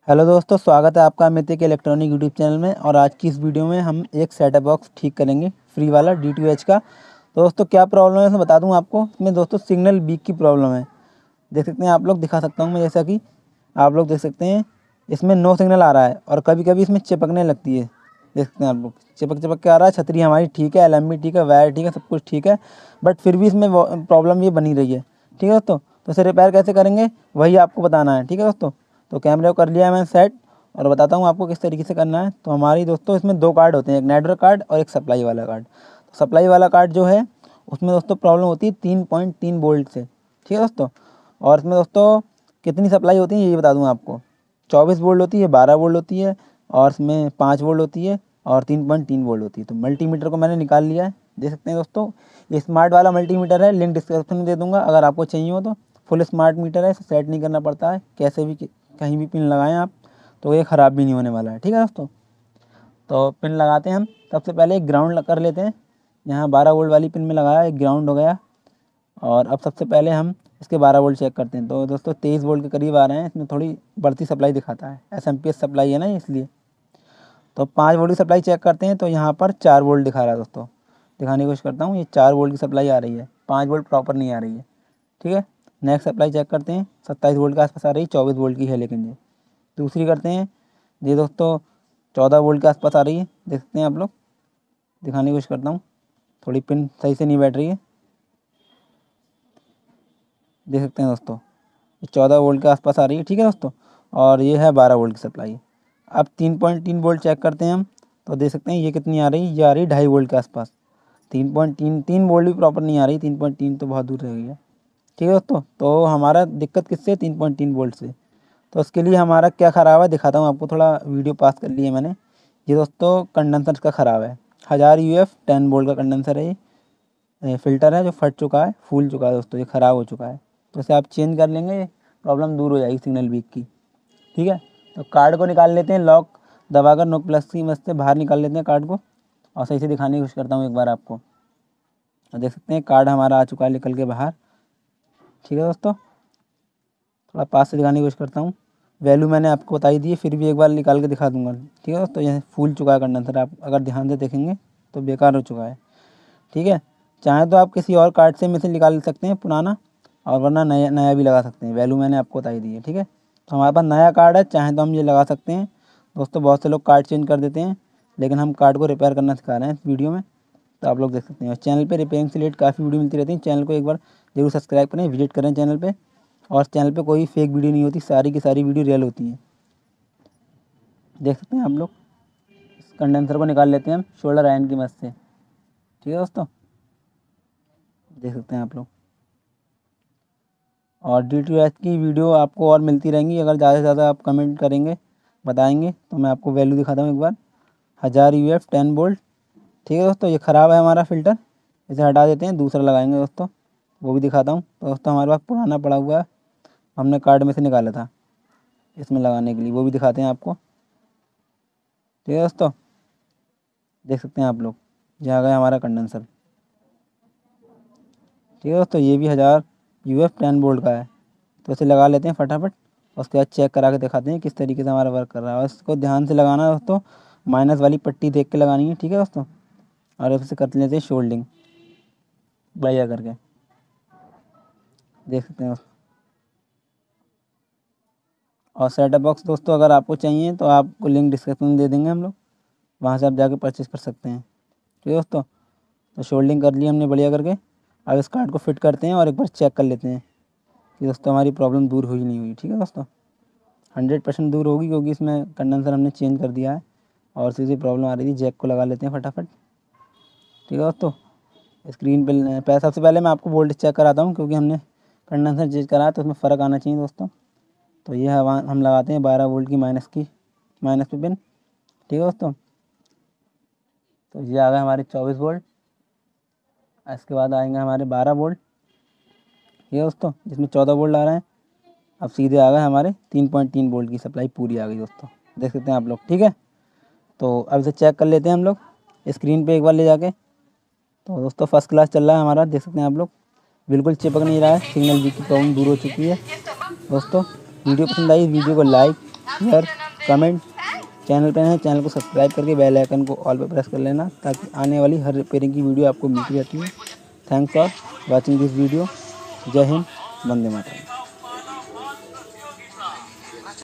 Hello दोस्तों, स्वागत है आपका मितिक इलेक्ट्रॉनिक यूट्यूब चैनल में। और आज की इस वीडियो में हम एक सेटअप बॉक्स ठीक करेंगे फ्री वाला DTH का। तो दोस्तों क्या प्रॉब्लम है इसमें बता दूं आपको। इसमें दोस्तों सिग्नल वीक की प्रॉब्लम है। देख सकते हैं आप लोग, दिखा सकता हूं मैं, जैसा कि आप लोग देख सकते हैं इसमें नो सिग्नल आ रहा है और कभी कभी इसमें चिपकने लगती है। देख सकते हैं आप लोग, चिपक चिपक के आ रहा है। छतरी हमारी ठीक है, LMB ठीक है, वायर ठीक है, सब कुछ ठीक है, बट फिर भी इसमें प्रॉब्लम ये बनी रही है। ठीक है दोस्तों, तो इसे रिपेयर कैसे करेंगे वही आपको बताना है। ठीक है दोस्तों, तो कैमरे को कर लिया है मैंने सेट और बताता हूँ आपको किस तरीके से करना है। तो हमारी दोस्तों इसमें दो कार्ड होते हैं, एक नेटवर्क कार्ड और एक सप्लाई वाला कार्ड। तो सप्लाई वाला कार्ड जो है उसमें दोस्तों प्रॉब्लम होती है 3.3 वोल्ट से। ठीक है दोस्तों, और इसमें दोस्तों कितनी सप्लाई होती है ये बता दूँ आपको। 24 वोल्ट होती है, 12 वोल्ट होती है और इसमें 5 वोल्ट होती है और 3.3 वोल्ट होती है। तो मल्टीमीटर को मैंने निकाल लिया है, देख सकते हैं दोस्तों। ये स्मार्ट वाला मल्टीमीटर है, लिंक डिस्क्रिप्शन में दे दूँगा अगर आपको चाहिए हो तो। फुल स्मार्ट मीटर है, इसे सेट नहीं करना पड़ता है, कैसे भी कहीं भी पिन लगाएं आप तो ये ख़राब भी नहीं होने वाला है। ठीक है दोस्तों, तो पिन लगाते हैं हम। सबसे पहले एक ग्राउंड कर लेते हैं। यहाँ 12 वोल्ट वाली पिन में लगाया, एक ग्राउंड हो गया। और अब सबसे पहले हम इसके 12 वोल्ट चेक करते हैं। तो दोस्तों 23 वोल्ट के करीब आ रहे हैं, इसमें थोड़ी बढ़ती सप्लाई दिखाता है, SMPS सप्लाई है ना इसलिए। तो 5 वोल्ट की सप्लाई चेक करते हैं, तो यहाँ पर 4 वोल्ट दिखा रहा है दोस्तों। दिखाने की कोशिश करता हूँ, ये 4 वोल्ट की सप्लाई आ रही है, 5 वोल्ट प्रॉपर नहीं आ रही है। ठीक है, नेक्स्ट सप्लाई चेक करते हैं, 27 वोल्ट के आसपास आ रही है, 24 वोल्ट की है लेकिन ये। दूसरी करते हैं, ये दोस्तों 14 वोल्ट के आसपास आ रही है, देख सकते हैं आप लोग। दिखाने की कोशिश करता हूँ, थोड़ी पिन सही से नहीं बैठ रही है, देख सकते हैं दोस्तों। ये 14 वोल्ट के आसपास आ रही है। ठीक है दोस्तों, और ये है 12 वोल्ट की सप्लाई। अब 3.3 वोल्ट चेक करते हैं हम, तो देख सकते हैं ये कितनी आ रही है, ये आ रही है 2.5 वोल्ट के आसपास। 3.3 वोल्ट भी प्रॉपर नहीं आ रही, 3.3 तो बहुत दूर रह गई है। ठीक है दोस्तों, तो हमारा दिक्कत किससे, 3.3 वोल्ट से। तो उसके लिए हमारा क्या ख़राब है दिखाता हूँ आपको, थोड़ा वीडियो पास कर लिए मैंने। ये दोस्तों कंडेंसर का ख़राब है, 1000 UF 10 वोल्ट का कंडेंसर है ये फ़िल्टर है जो फट चुका है, फूल चुका है दोस्तों, ये ख़राब हो चुका है। तो इसे आप चेंज कर लेंगे, प्रॉब्लम दूर हो जाएगी सिग्नल वीक की। ठीक है, तो कार्ड को निकाल लेते हैं, लॉक दबाकर नोक प्लस की मदद से बाहर निकाल लेते हैं कार्ड को। और सही से दिखाने की कोशिश करता हूँ एक बार आपको। और देख सकते हैं कार्ड हमारा आ चुका है निकल के बाहर। ठीक है दोस्तों, थोड़ा पास से दिखाने की कोशिश करता हूँ। वैल्यू मैंने आपको बताई दी है, फिर भी एक बार निकाल के दिखा दूंगा। ठीक है दोस्तों, यह फूल चुका है कंडेंसर, आप अगर ध्यान से देखेंगे तो बेकार हो चुका है। ठीक है, चाहें तो आप किसी और कार्ड से में से निकाल सकते हैं पुराना, और वरना नया नया भी लगा सकते हैं। वैल्यू मैंने आपको बताई दी है। ठीक है, तो हमारे पास नया कार्ड है, चाहें तो हम ये लगा सकते हैं। दोस्तों बहुत से लोग कार्ड चेंज कर देते हैं, लेकिन हम कार्ड को रिपेयर करना सिखा रहे हैं इस वीडियो में, तो आप लोग देख सकते हैं। और चैनल पे रिपेयरिंग से रिलेटेड काफ़ी वीडियो मिलती रहती है, चैनल को एक बार जरूर सब्सक्राइब करें, विजिट करें चैनल पे। और चैनल पे कोई फेक वीडियो नहीं होती, सारी की सारी वीडियो रियल होती हैं। देख सकते हैं आप लोग, इस कंडेंसर को निकाल लेते हैं हम शोल्डर आयरन की मदद से। ठीक है दोस्तों, देख सकते हैं आप लोग। और DTH की वीडियो आपको और मिलती रहेंगी, अगर ज़्यादा से ज़्यादा आप कमेंट करेंगे, बताएंगे, तो मैं आपको वैल्यू दिखाता हूँ एक बार। 1000 UF 10 वोल्ट। ठीक है दोस्तों, ये ख़राब है हमारा फ़िल्टर, इसे हटा देते हैं, दूसरा लगाएंगे दोस्तों, वो भी दिखाता हूँ। तो दोस्तों हमारे पास पुराना पड़ा हुआ है, हमने कार्ड में से निकाला था इसमें लगाने के लिए, वो भी दिखाते हैं आपको। ठीक है दोस्तों, देख सकते हैं आप लोग, ये आ गया हमारा कंडेंसर। ठीक है दोस्तों, ये भी 1000 UF 10 वोल्ट का है। तो इसे लगा लेते हैं फटाफट, उसके बाद चेक करा के दिखाते हैं किस तरीके से हमारा वर्क कर रहा है। और इसको ध्यान से लगाना है दोस्तों, माइनस वाली पट्टी देख के लगानी है। ठीक है दोस्तों, और अब इसे कर लेते हैं शोल्डिंग बढ़िया करके, देख सकते हैं। और सेटअप बॉक्स दोस्तों अगर आपको चाहिए तो आपको लिंक डिस्क्रिप्शन में दे देंगे हम लोग, वहाँ से आप जाके परचेज़ कर सकते हैं। ठीक है दोस्तों, तो शोल्डिंग कर ली हमने बढ़िया करके। अब इस कार्ड को फिट करते हैं और एक बार चेक कर लेते हैं कि दोस्तों हमारी प्रॉब्लम दूर हुई नहीं हुई। ठीक है दोस्तों, 100% दूर होगी, क्योंकि इसमें कंडेंसर हमने चेंज कर दिया है और सीधी प्रॉब्लम आ रही थी। जैक को लगा लेते हैं फटाफट। ठीक है दोस्तों, स्क्रीन पे सबसे पहले मैं आपको वोल्टेज चेक कराता हूँ, क्योंकि हमने कंडेंसर चेंज करा है तो उसमें फ़र्क आना चाहिए दोस्तों। तो ये है, हम लगाते हैं 12 वोल्ट की माइनस पे पिन। ठीक है दोस्तों, तो ये आ गए हमारे 24 वोल्ट। इसके बाद आएंगे हमारे 12 वोल्ट। ये दोस्तों जिसमें 14 वोल्ट आ रहे हैं। अब सीधे आ गए हमारे 3.3 वोल्ट की सप्लाई पूरी आ गई दोस्तों, देख सकते हैं आप लोग। ठीक है, तो अब इसे चेक कर लेते हैं हम लोग स्क्रीन पे एक बार ले जाके। तो दोस्तों फर्स्ट क्लास चल रहा है हमारा, देख सकते हैं आप लोग, बिल्कुल चिपक नहीं रहा है, सिग्नल वीक की प्रॉब्लम दूर हो चुकी है। दोस्तों वीडियो पसंद आई, वीडियो को लाइक शेयर, कमेंट। चैनल पर हैं, चैनल को सब्सक्राइब करके बेल आइकन को ऑल पर प्रेस कर लेना, ताकि आने वाली हर रिपेयरिंग की वीडियो आपको मिलती रहती है। Thanks for watching this video. जय हिंद, वंदे मातरम।